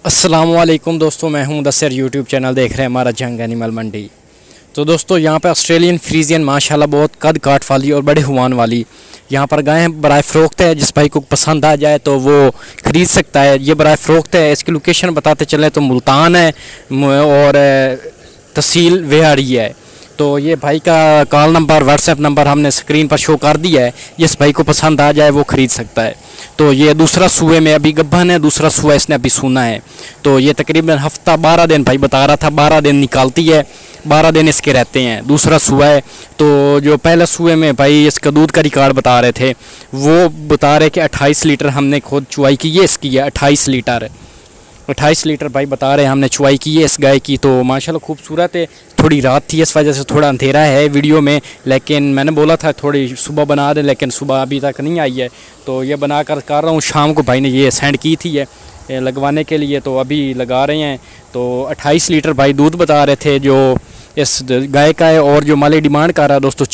अस्सलामुअलैकुम दोस्तों, मैं हूं मुदस्सिर। यूट्यूब चैनल देख रहे हैं हमारा जंग एनिमल मंडी। तो दोस्तों यहाँ पे ऑस्ट्रेलियन फ्रीजियन माशाल्लाह बहुत कद काट वाली और बड़े हुआन वाली यहाँ पर गायें बराए फ़रोख्त है। जिस भाई को पसंद आ जाए तो वो ख़रीद सकता है। ये बराए फ़रोख्त है। इसकी लोकेशन बताते चलें तो मुल्तान है और तहसील वेहाड़ी है। तो ये भाई का कॉल नंबर व्हाट्सएप नंबर हमने स्क्रीन पर शो कर दिया है। जिस भाई को पसंद आ जाए वो ख़रीद सकता है। तो ये दूसरा सूए में अभी गब्बन है, दूसरा सूआ इसने अभी सूना है। तो ये तकरीबन हफ्ता 12 दिन भाई बता रहा था, 12 दिन निकालती है, 12 दिन इसके रहते हैं। दूसरा सूआ है। तो जो पहले सूए में भाई इसका दूध का रिकॉर्ड बता रहे थे, वो बता रहे कि 28 लीटर हमने खुद चुवाई की है इसकी है 28 लीटर 28 लीटर भाई बता रहे हैं हमने चुवाई की है इस गाय की। तो माशाल्लाह खूबसूरत है। थोड़ी रात थी इस वजह से थोड़ा अंधेरा है वीडियो में, लेकिन मैंने बोला था थोड़ी सुबह बना दें, लेकिन सुबह अभी तक नहीं आई है। तो ये बना कर रहा हूँ। शाम को भाई ने ये सेंड की थी ये लगवाने के लिए, तो अभी लगा रहे हैं। तो 28 लीटर भाई दूध बता रहे थे जो इस गाय का है। और जो माले डिमांड कर रहा है दोस्तों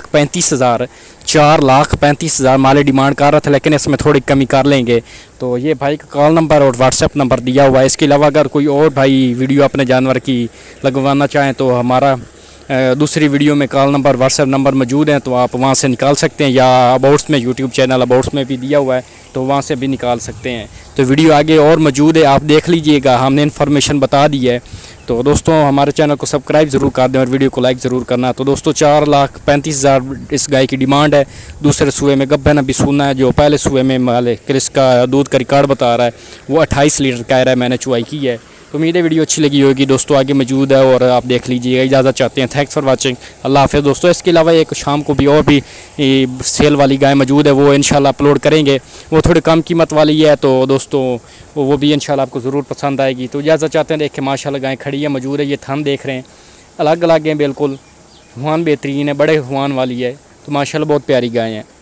4,35,000 माले डिमांड कर रहा था, लेकिन इसमें थोड़ी कमी कर लेंगे। तो ये भाई का कॉल नंबर और व्हाट्सएप नंबर दिया हुआ है। इसके अलावा अगर कोई और भाई वीडियो अपने जानवर की लगवाना चाहें तो हमारा दूसरी वीडियो में कॉल नंबर व्हाट्सएप नंबर मौजूद हैं, तो आप वहां से निकाल सकते हैं, या अबाउट्स में यूट्यूब चैनल अबाउट्स में भी दिया हुआ है, तो वहां से भी निकाल सकते हैं। तो वीडियो आगे और मौजूद है, आप देख लीजिएगा, हमने इन्फॉर्मेशन बता दी है। तो दोस्तों हमारे चैनल को सब्सक्राइब ज़रूर कर दें और वीडियो को लाइक ज़रूर करना। तो दोस्तों 4,35,000 इस गाय की डिमांड है। दूसरे सूए में गब्बन अभी सूना है। जो पहले सूए में माले क्रिस का दूध का रिकॉर्ड बता रहा है वो 28 लीटर कह रहा है, मैंने चुवाई की है। तो उम्मीद है वीडियो अच्छी लगी होगी दोस्तों, आगे मौजूद है और आप देख लीजिएगा। इजाज़त चाहते हैं। Thanks for watching. अल्लाह हाफ़िज़ दोस्तों। इसके अलावा एक शाम को भी और भी सेल वाली गाय मौजूद है, वो इंशाल्लाह अपलोड करेंगे। वो थोड़ी कम कीमत वाली है, तो दोस्तों वो भी इंशाल्लाह आपको ज़रूर पसंद आएगी। तो इजाज़त चाहते हैं। देखें माशाल्लाह गाय खड़ी है, मौजूद है। ये थन देख रहे हैं, अलग अलग हैं बिल्कुल। हुआन बेहतरीन है, बड़े हुआन वाली है। तो माशाल्लाह बहुत प्यारी गाय है।